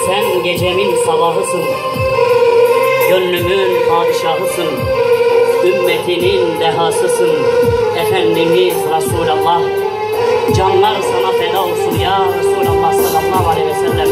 Sen gecemin sabahısın, gönlümün padişahısın, ümmetinin dehasısın, Efendimiz Resulallah. Canlar sana feda olsun ya Resulallah sallallahu aleyhi ve sellem.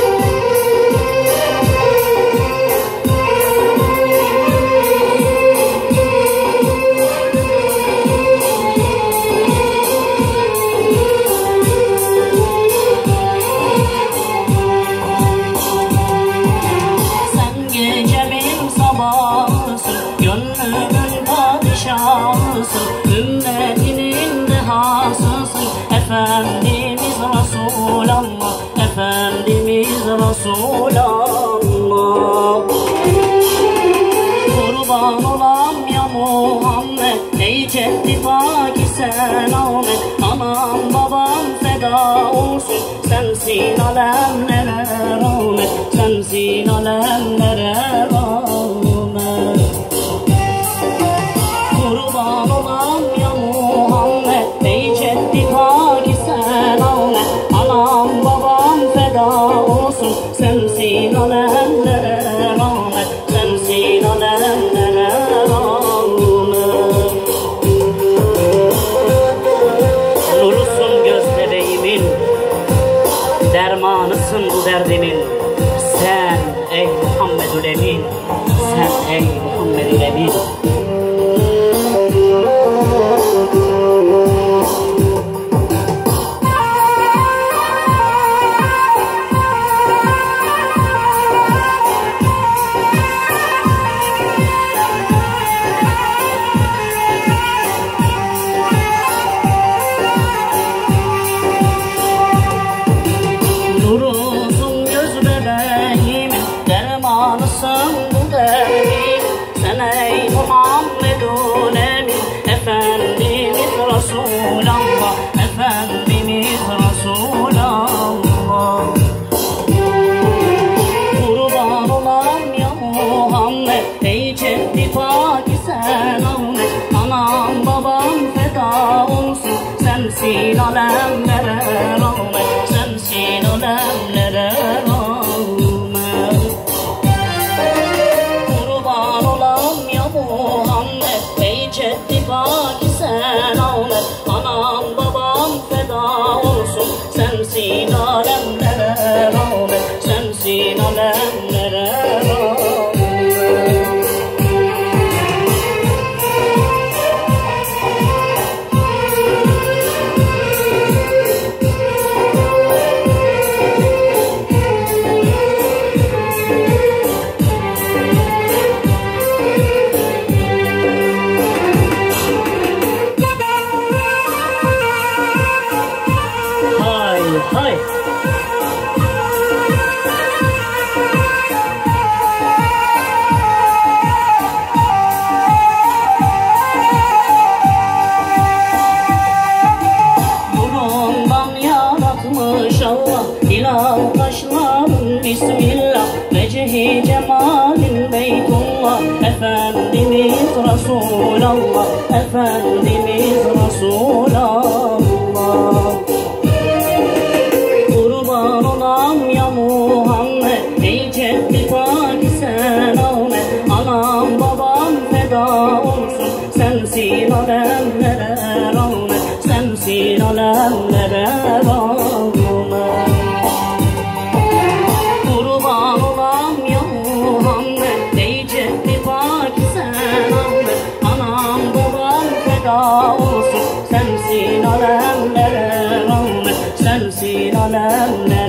Sen gecemin sabahısın, gönlümün padişahısın, ümmetinin dehasısın, Efendimiz Resulallah, Efendimiz Resulallah. Kurban olam ya Muhammed, ey ceddi paki sen Ahmet, anam babam feda olsun, sensin alemlere rahmet, sensin alemlere rahmet. Kurban olam ya Muhammed, ey ceddi paki sen Ahmet, anam babam feda olsun, sensin alemlere rahmet, sensin alemlere rahmet. Nurusun göz bebeğimin, dermanısın bu derdimin. Sen ey Muhammedül Emin, sen ey Muhammedül Emin. Nurusun göz bebeğim, dermanısın bu derdim. Sen ey Muhammedül Emin, Efendimiz Resulallah, Efendimiz Resulallah. Kurban olam ya Muhammed, ey ceddi paki sen Ahmet, anam babam feda olsun, sensin alemlere rahmet, sensin alemlere rahmet. Kurban olam ya Muhammed, ey ceddi paki sen Ahmet, anam babam feda olsun, sensin alemlere rahmet, sensin alemlere rahmet. Hay hay. Burundan yaratmış Allah, ilah kaşların bismillah, vecihi cemalin beytullah, Efendimiz Resulallah, Efendimiz Resulallah. Kurban olam ya Muhammed, ey ceddi paki sen Ahmet, anam babam feda olsun, sensin alemlere rahmet, sensin alemlere rahmet. Kurban olam ya Muhammed, ey ceddi paki sen Ahmet, anam babam feda olsun, sensin alemlere rahmet, sensin alemlere